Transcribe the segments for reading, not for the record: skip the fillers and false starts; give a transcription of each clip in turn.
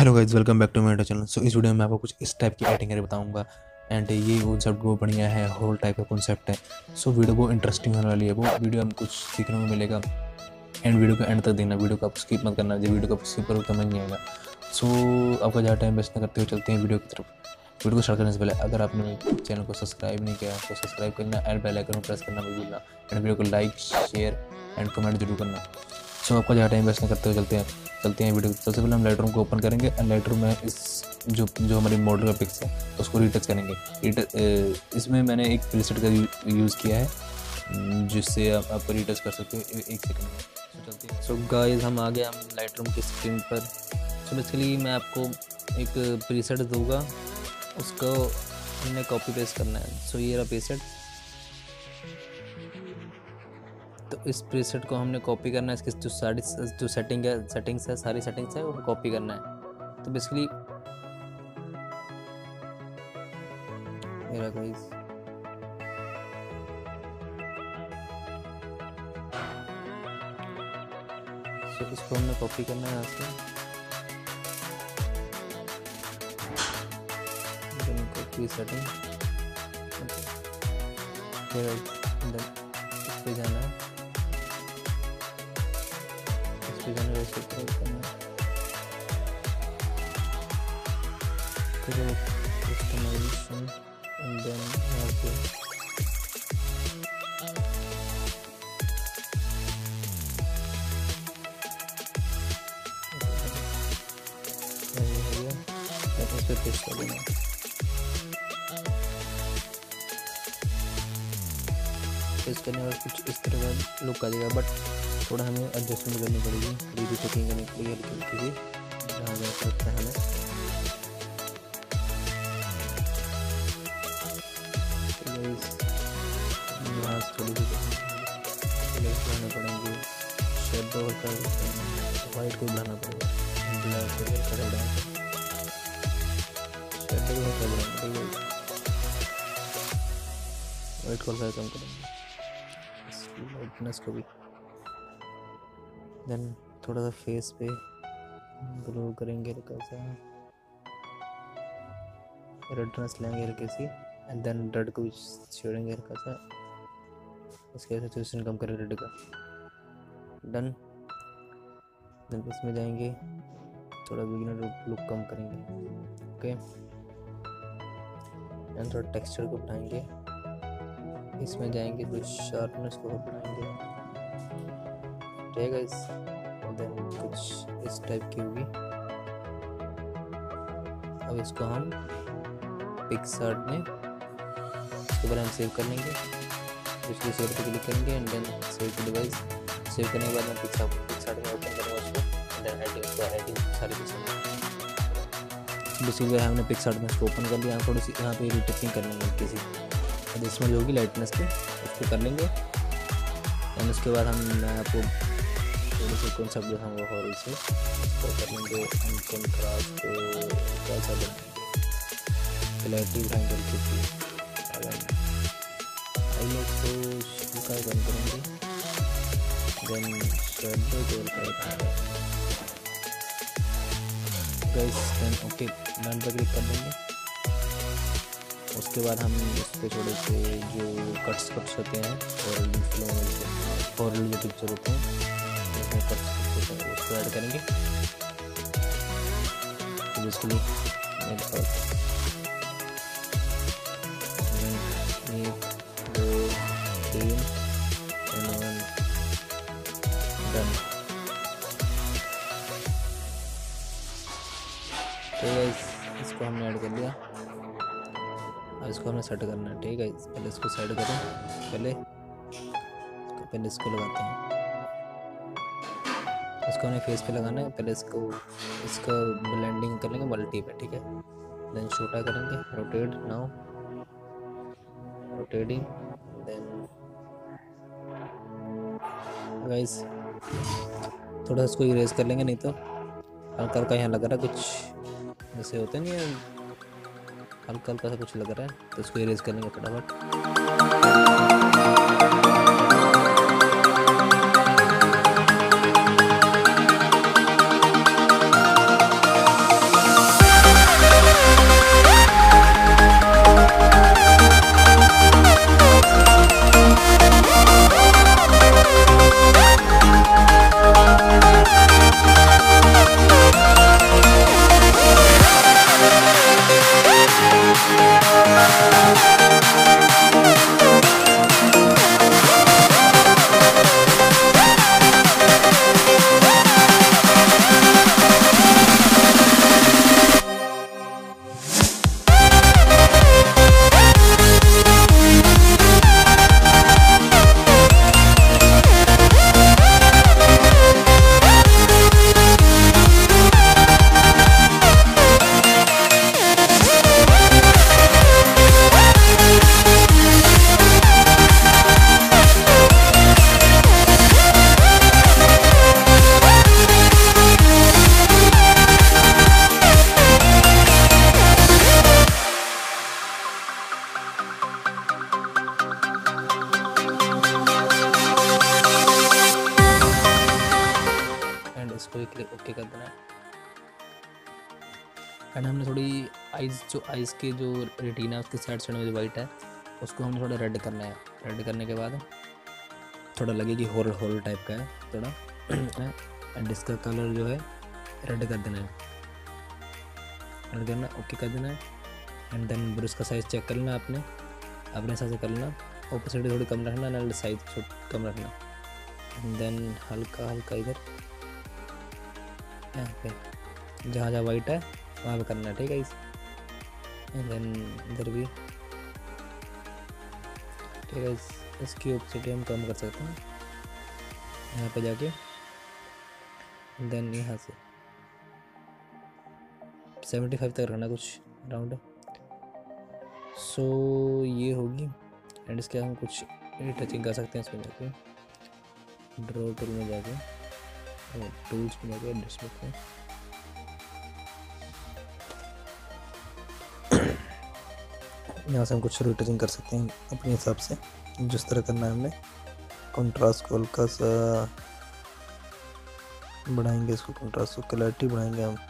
Hello guys, welcome back to my YouTube channel. So इस video में आपको कुछ इस टाइप की एडिटिंग करके बताऊंगा एंड ये कॉन्सेप्ट बहुत बढ़िया है, होल टाइप का कॉन्सेप्ट है। सो वीडियो बहुत इंटरेस्टिंग होने वाली है, वो वीडियो में कुछ सीखने को मिलेगा एंड वीडियो को एंड तक देना। वीडियो को आप स्किप मत करना, जब वीडियो को स्किप करो समझ नहीं आएगा। सो आपका ज़्यादा टाइम वेस्ट ना करते हुए चलते हैं वीडियो की तरफ। वीडियो को स्टार्ट करने से पहले अगर आपने मेरे चैनल को सब्सक्राइब नहीं किया तो सब्सक्राइब करना एंड बेल आइकन को प्रेस करना मत भूलना एंड वीडियो को लाइक शेयर एंड कमेंट जरूर करना। सो आपका ज़्यादा टाइम वेस्ट ना करते हुए चलते हैं वीडियो। सबसे पहले हम लाइटरूम को ओपन करेंगे एंड लाइटरूम में इस जो हमारी मॉडल का पिक्स है उसको रीटच करेंगे। इसमें मैंने एक प्रीसेट का यूज़ किया है जिससे आप रीटच कर सकते हो 1 सेकंड में। सो चलते हैं। सो गाइस हम आ गए हम लाइटरूम की स्क्रीन पर। सो बेसिकली मैं आपको एक प्रीसेट दूंगा, उसको हमने कॉपी पेस्ट करना है। सो ये रहा प्रीसेट, तो इस प्रीसेट को हमने कॉपी करना है। इसकी जो सेटिंग्स है सारी सेटिंग्स है वो कॉपी करना है। तो बेसिकली मेरा गाइस सो इसको हमने कॉपी करना है यहाँ से। कॉपी सेटिंग इस पे जाना है, वैसे करना है। फिर कस्टमाइजेशन एंड देन यहाँ पे इस पे पेस्ट कर देना। पेस्ट करने के बाद कुछ इस तरह का लुक आ जाएगा, बट थोड़ा हमें एडजस्टमेंट करनी पड़ेगी, थोड़ी चेकिंग करनी पड़ेगी हल्की सी जहाँ जहाँ लगता है हमें। यहाँ थोड़ी सी बढ़ाने पड़ेंगे, शेडो का वाइट को बढ़ाना पड़ेगा, ब्लैक को बढ़ाना शेडो को बढ़ाना, वाइट कलर कम करेंगे, लाइटनेस को भी। देन थोड़ा सा फेस पे ग्लो करेंगे हल्का सा, रेडनेस लेंगे हल्की सी एंड देन रेड को भी छोड़ेंगे हल्का सा, इसके वजह से सैचुरेशन कम करें रेड का। डन। देन इसमें जाएंगे, थोड़ा बिगिनर लुक कम करेंगे, ओके। एंड थोड़ा टेक्सचर को बढ़ाएंगे, इसमें जाएंगे कुछ शार्पनेस को बढ़ाएंगे, ठीक है गाइस। देन कुछ इस टाइप की होगी। अब इसको हम पिक्सआर्ट में इसके बारे में सेव कर लेंगे, उसके शेयर पे क्लिक करेंगे and then save to device. Save करने के बाद मैं पिक्सआर्ट में ओपन करूँगा उसको, देन एडिटिंग सारी बेसिकली हमने पिक्सआर्ट में उसको ओपन कर लिया। थोड़ी सी यहाँ पे रिटचिंग कर लेंगे किसी, अब इसमें जो होगी लाइटनेस की उसको कर लेंगे एंड उसके बाद हम आपको थोड़ी सी कॉन्सेप्ट जो हम वो और इसे तो कर लेंगे। कंट्रास्ट को कैसा बनाएंगे, क्लैरिटी बढ़ाएंगे हल्की हाईलाइट को हल्का कम करेंगे, देन शेडो को हल्का गाइस, देन ओके डन पर क्लिक कर देंगे। उसके बाद हम इस पर थोड़े से जो कट्स होते हैं और जो पिक्चर होते हैं उसमें कट्स होते हैं उसको ऐड करेंगे। तो बेसिकली मेरे पास 1 2 3 एंड 1 डन। तो गाइस इसको हमने ऐड कर लिया, इसको हमें सेट करना है, ठीक है। पहले इसको सेट करें, पहले इसको लगाते हैं, इसको हमें फेस पे लगाना है। पहले इसका ब्लेंडिंग कर लेंगे मल्टी पे, ठीक है। देन छोटा करेंगे, rotate now, rotating. Then guys थोड़ा इसको इरेज कर लेंगे, नहीं तो हल्का हल्का यहाँ लग रहा है कुछ जैसे होते नहीं है, हल्का हल्का सा कुछ लग रहा है, तो इसको इरेज कर लेंगे फटाफट। एंड हमने थोड़ी आइज़ के जो रेटिना उसके साइड में जो वाइट है उसको हमने थोड़ा रेड करना है। रेड करने के बाद थोड़ा लगे कि होल होल टाइप का है थोड़ा एंड इसका कलर जो है रेड कर देना है, रेड करना, ओके कर देना है। एंड देन ब्रश का साइज़ चेक कर लेना आपने अपने हिसाब से कर लेना, ऑपोजिट थोड़ी कम रखना एंड साइज कम रखना। एंड देन हल्का हल्का इधर यहाँ पे जहाँ जहाँ वाइट है वहाँ पे करना है, ठीक है। एंड देन इधर भी ठीक है, इसकी ऑपोजिट हम कम कर सकते हैं यहाँ पे जाके। देन यहाँ से 75 तक रखना कुछ राउंड। सो ये होगी। एंड इसके हम कुछ टचिंग कर सकते हैं इसमें जाके, ड्रॉ टूल में जाके, टूल्स में जाके एडजस्टमेंट में यहाँ से हम कुछ टचिंग कर सकते हैं अपने हिसाब से जिस तरह करना है हमने। कंट्रास्ट को हल्का सा बढ़ाएंगे, इसको कंट्रास्ट को क्लैरिटी बढ़ाएंगे हम,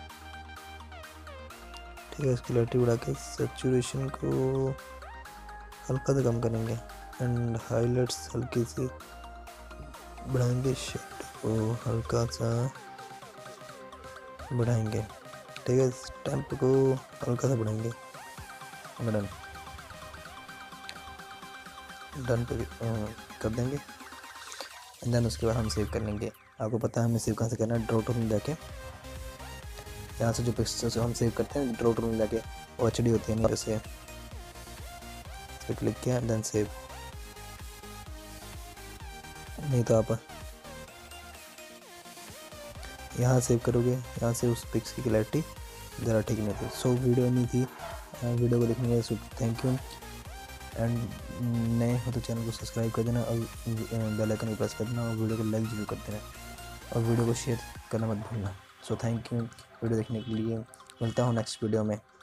ठीक है। इसकी क्लैरिटी बढ़ा के सैचुरेशन को हल्का सा कम करेंगे एंड हाईलाइट्स हल्की सी बढ़ाएंगे, शेड को हल्का सा बढ़ाएंगे, ठीक है। टेम्प को हल्का सा बढ़ाएंगे। डन डन पे कर देंगे। एंड देन उसके बाद हम सेव कर लेंगे। आपको पता है हमें सेव कहाँ से करना है, ड्रॉ टूल में जाके यहाँ से जो पिक्चर्स हम सेव करते हैं ड्रॉ टूल में जाके वो HD होती है ना, जैसे इस पर क्लिक किया देन सेव। नहीं तो आप यहाँ सेव करोगे, यहाँ से उस पिक्स की क्लैरिटी ज़रा ठीक नहीं थी। सो वीडियो नहीं थी, वीडियो को देखने के लिए थैंक यू। एंड नए हो तो चैनल को सब्सक्राइब कर देना और बेल आइकन को प्रेस कर देना और वीडियो को लाइक जरूर कर देना और वीडियो को शेयर करना मत भूलना। सो थैंक यू वीडियो देखने के लिए। मिलता हूँ नेक्स्ट वीडियो में।